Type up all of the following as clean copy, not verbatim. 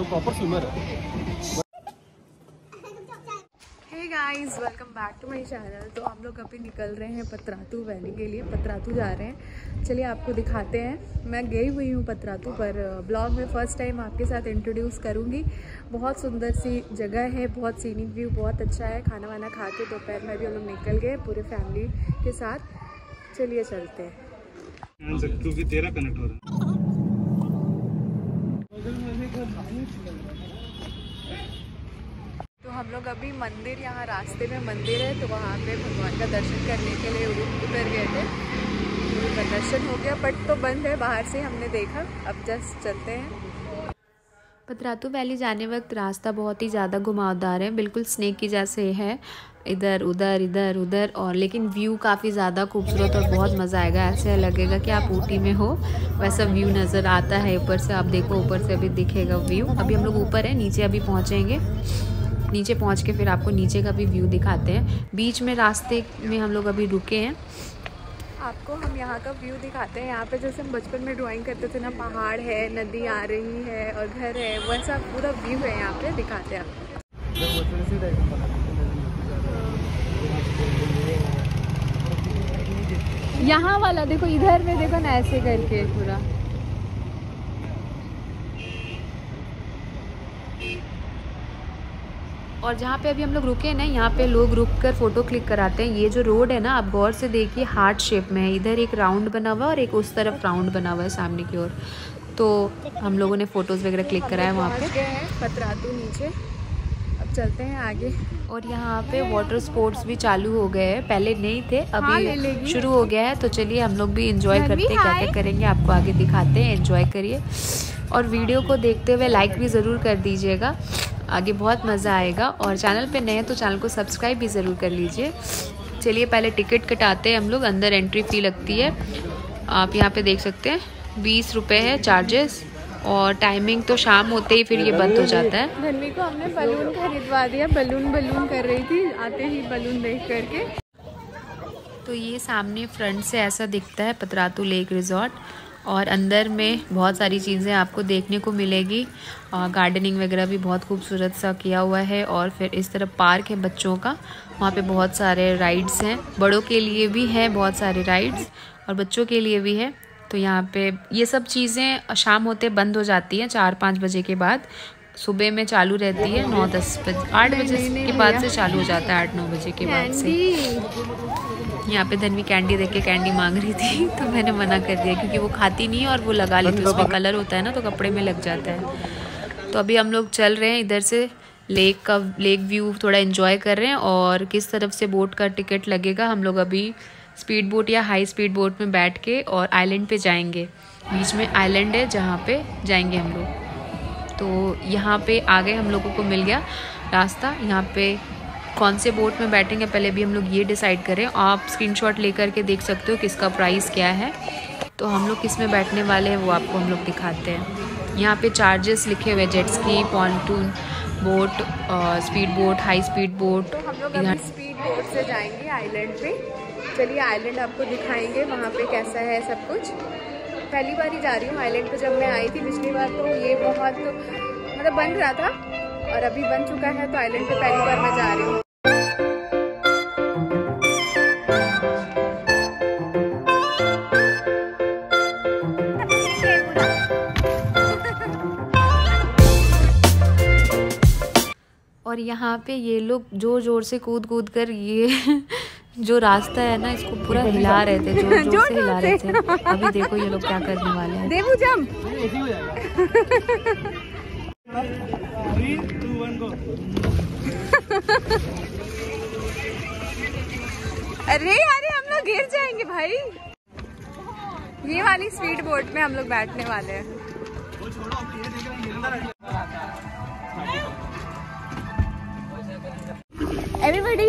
तो proper swimmer है। Hey guys, welcome back to my channel. तो हम लोग अभी निकल रहे हैं पतरातू वैली के लिए। पतरातू जा रहे हैं, चलिए आपको दिखाते हैं। मैं गई हुई हूँ पतरातू, पर ब्लॉग में फ़र्स्ट टाइम आपके साथ इंट्रोड्यूस करूँगी। बहुत सुंदर सी जगह है, बहुत सीनिक व्यू बहुत अच्छा है। खाना वाना खा के दोपहर में भी हम लोग निकल गए पूरे फैमिली के साथ। चलिए चलते हैं। क्योंकि तेरा कनेक्ट हो रहा है। तो हम लोग अभी मंदिर, यहाँ रास्ते में मंदिर है तो वहाँ पे भगवान का दर्शन करने के लिए उतर गए थे। उनका दर्शन हो गया, बट तो बंद है बाहर से, हमने देखा। अब जस्ट चलते हैं। पतरातू वैली जाने वक्त रास्ता बहुत ही ज़्यादा घुमावदार है, बिल्कुल स्नेक की जैसे है, इधर उधर और लेकिन व्यू काफ़ी ज़्यादा खूबसूरत और बहुत मज़ा आएगा। ऐसे लगेगा कि आप ऊटी में हो, वैसा व्यू नज़र आता है। ऊपर से आप देखो, ऊपर से अभी दिखेगा व्यू। अभी हम लोग ऊपर हैं, नीचे अभी पहुँचेंगे। नीचे पहुँच के फिर आपको नीचे का भी व्यू दिखाते हैं। बीच में रास्ते में हम लोग अभी रुके हैं, आपको हम यहाँ का व्यू दिखाते हैं। यहाँ पे जैसे हम बचपन में ड्राइंग करते थे ना, पहाड़ है, नदी आ रही है और घर है, वैसा पूरा व्यू है यहाँ पे। दिखाते हैं आपको। यहाँ वाला देखो, इधर में देखो ना, ऐसे करके पूरा। और जहाँ पे अभी हम लोग रुके हैं ना, यहाँ पे लोग रुक कर फ़ोटो क्लिक कराते हैं। ये जो रोड है ना, आप गौर से देखिए, हार्ट शेप में है। इधर एक राउंड बना हुआ है और एक उस तरफ राउंड बना हुआ है सामने की ओर। तो हम लोगों ने फ़ोटोज़ वगैरह क्लिक कराया वहाँ पे। गए हैं पतरातू नीचे, अब चलते हैं आगे। और यहाँ पे वाटर स्पोर्ट्स भी चालू हो गए हैं, पहले नहीं थे, अभी शुरू हो गया है। तो चलिए हम लोग भी इंजॉय करते हैं। क्या क्या करेंगे आपको आगे दिखाते हैं, एंजॉय करिए। और वीडियो को देखते हुए लाइक भी ज़रूर कर दीजिएगा, आगे बहुत मज़ा आएगा। और चैनल पे नए हैं तो चैनल को सब्सक्राइब भी ज़रूर कर लीजिए। चलिए पहले टिकट कटाते हैं हम लोग। अंदर एंट्री फ़ी लगती है, आप यहाँ पे देख सकते हैं, 20 रुपये है चार्जेस। और टाइमिंग तो शाम होते ही फिर ये बंद हो जाता है। धन्वी को हमने बलून खरीदवा दिया, बलून कर रही थी, आते ही बलून देख करके। तो ये सामने फ्रंट से ऐसा दिखता है पतरातू लेक रिजॉर्ट। और अंदर में बहुत सारी चीज़ें आपको देखने को मिलेगी। गार्डनिंग वगैरह भी बहुत खूबसूरत सा किया हुआ है। और फिर इस तरफ पार्क है बच्चों का, वहाँ पे बहुत सारे राइड्स हैं। बड़ों के लिए भी है बहुत सारे राइड्स और बच्चों के लिए भी है। तो यहाँ पे ये सब चीज़ें शाम होते बंद हो जाती हैं, 4-5 बजे के बाद। सुबह में चालू रहती है 9-10 बजे, 8 बजे के बाद से चालू हो जाता है, 8-9 बजे के बाद से। यहाँ पे धन्वी कैंडी देख के कैंडी मांग रही थी, तो मैंने मना कर दिया क्योंकि वो खाती नहीं है और वो लगा लेती है, उसमें कलर होता है ना, तो कपड़े में लग जाता है। तो अभी हम लोग चल रहे हैं इधर से, लेक व्यू थोड़ा एंजॉय कर रहे हैं। और किस तरफ से बोट का टिकट लगेगा, हम लोग अभी स्पीड बोट या हाई स्पीड बोट में बैठ के और आइलैंड पे जाएंगे। बीच में आइलैंड है जहाँ पे जाएंगे हम लोग। तो यहाँ पे आगे हम लोगों को मिल गया रास्ता। यहाँ पे कौन से बोट में बैठेंगे पहले भी हम लोग ये डिसाइड करें। आप स्क्रीनशॉट लेकर के देख सकते हो किसका प्राइस क्या है। तो हम लोग किस में बैठने वाले हैं वो आपको हम लोग दिखाते हैं। यहाँ पे चार्जेस लिखे हुए, jet ski, pontoon boat, speed boat, high speed boat. तो हम लोग अभी स्पीड बोट से जाएंगे आइलैंड पे। चलिए आइलैंड आपको दिखाएंगे वहाँ पे कैसा है सब कुछ। पहली बार ही जा रही हूँ आइलैंड पे। जब मैं आई थी पिछली बार तो ये बहुत मतलब बन रहा था, और अभी बन चुका है। तो आइलैंड पे पहली बार मैं जा रही हूँ। और यहाँ पे ये लोग जोर जोर से कूद कर ये जो रास्ता है ना, इसको पूरा हिला रहे थे, जोर जोर से हिला रहे थे। अभी देखो ये लोग क्या करने वाले हैं। देवू जंप। 3, 2, 1 गो। अरे हम लोग गिर जाएंगे भाई। ये वाली स्पीड बोट में हम लोग बैठने वाले हैं। एवरीबॉडी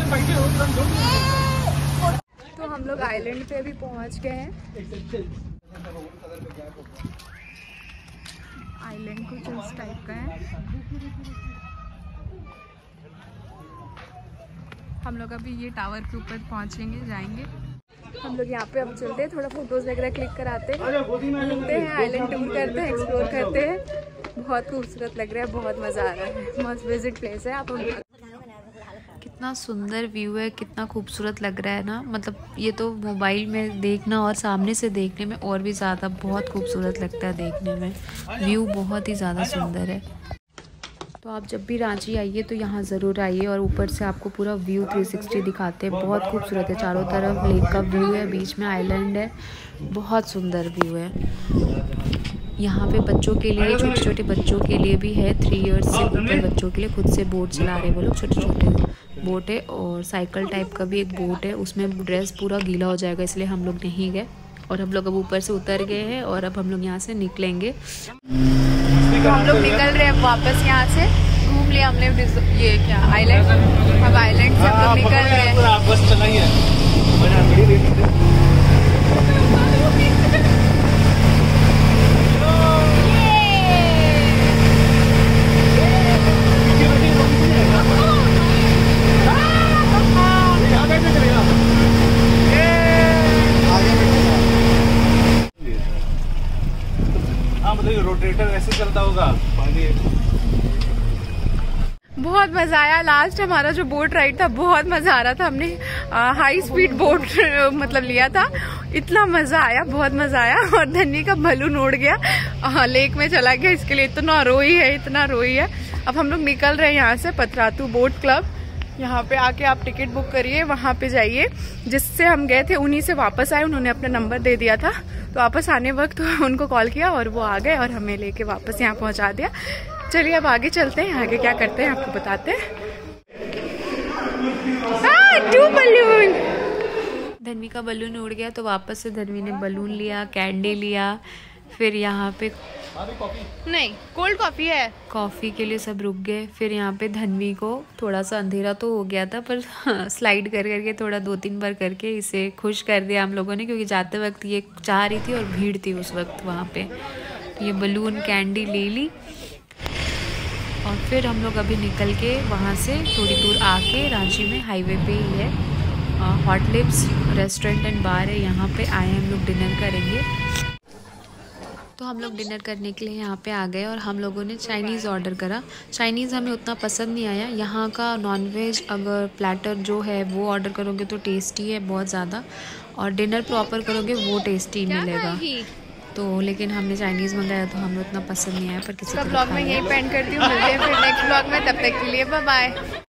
तो हम लोग आइलैंड पे भी पहुंच गए हैं। आइलैंड कुछ इस टाइप का है। हम लोग अभी ये टावर के ऊपर पहुंचेंगे, जाएंगे। हम लोग यहाँ पे अब चलते हैं, थोड़ा फोटोज वगैरह क्लिक कराते हैं, घूमते हैं, आइलैंड टूर करते हैं, एक्सप्लोर करते हैं। बहुत खूबसूरत लग रहा है, बहुत मज़ा आ रहा है, मस्त विजिट प्लेस है। आप कितना सुंदर व्यू है, कितना खूबसूरत लग रहा है ना। मतलब ये तो मोबाइल में देखना और सामने से देखने में और भी ज़्यादा बहुत खूबसूरत लगता है देखने में। व्यू बहुत ही ज़्यादा सुंदर है। तो आप जब भी रांची आइए तो यहाँ ज़रूर आइए और ऊपर से आपको पूरा व्यू 360 दिखाते हैं। बहुत खूबसूरत है, चारों तरफ लेक का व्यू है, बीच में आइलैंड है, बहुत सुंदर व्यू है। यहाँ पे बच्चों के लिए, छोटे छोटे बच्चों के लिए भी है, 3 इयर्स से ऊपर बच्चों के लिए खुद से बोट चला रहे वो लोग, छोटे छोटे बोट है। और साइकिल टाइप का भी एक बोट है, उसमें ड्रेस पूरा गीला हो जाएगा, इसलिए हम लोग नहीं गए। और हम लोग अब ऊपर से उतर गए हैं और अब हम लोग यहाँ से निकलेंगे। तो हम लोग निकल रहे हैं वापस, यहाँ से घूम लिया हमने ये क्या आइलैंड। अब आइलैंड से हम लोग निकल रहे हैं। बस चलाइए। रोटेटर ऐसे चलता होगा पानी। बहुत मज़ा आया। लास्ट हमारा जो बोट राइड था बहुत मज़ा आ रहा था। हमने हाई स्पीड बोट मतलब लिया था, इतना मज़ा आया, बहुत मज़ा आया। और धन्नी का बलून उड़ गया, लेक में चला गया, इसके लिए इतना रोई है, इतना रोई है। अब हम लोग निकल रहे हैं यहाँ से, पतरातू बोट क्लब। यहाँ पे आके आप टिकट बुक करिए, वहाँ पे जाइए। जिससे हम गए थे उन्हीं से वापस आए, उन्होंने अपना नंबर दे दिया था, तो वापस आने वक्त उनको कॉल किया और वो आ गए और हमें लेके वापस यहाँ पहुँचा दिया। चलिए अब आगे चलते हैं, आगे क्या करते हैं आपको बताते हैं। 2 बलून। धन्वी का बलून उड़ गया तो वापस से धन्वी ने बलून लिया, कैंडी लिया, फिर यहाँ पे नहीं, कोल्ड कॉफी है, कॉफ़ी के लिए सब रुक गए। फिर यहाँ पे धन्वी को थोड़ा सा अंधेरा तो हो गया था, पर स्लाइड कर करके थोड़ा 2-3 बार करके इसे खुश कर दिया हम लोगों ने, क्योंकि जाते वक्त ये चाह रही थी और भीड़ थी उस वक्त वहाँ पे। ये बलून कैंडी ले ली और फिर हम लोग अभी निकल के वहाँ से थोड़ी दूर आके, रांची में हाईवे पे ही है hot lips restaurant and bar है, यहाँ पे आए हम लोग डिनर करेंगे। तो हम लोग डिनर करने के लिए यहाँ पे आ गए और हम लोगों ने चाइनीज़ ऑर्डर करा। चाइनीज़ हमें उतना पसंद नहीं आया। यहाँ का नॉनवेज अगर प्लेटर जो है वो ऑर्डर करोगे तो टेस्टी है बहुत ज़्यादा, और डिनर प्रॉपर करोगे वो टेस्टी मिलेगा। तो लेकिन हमने चाइनीज़ मंगाया तो हमें उतना पसंद नहीं आया, पर किसी ब्लॉग में यही पेंड करती हूँ। मिलते हैं फिर नेक्स्ट ब्लॉग में, तब तक के लिए बाय बाय।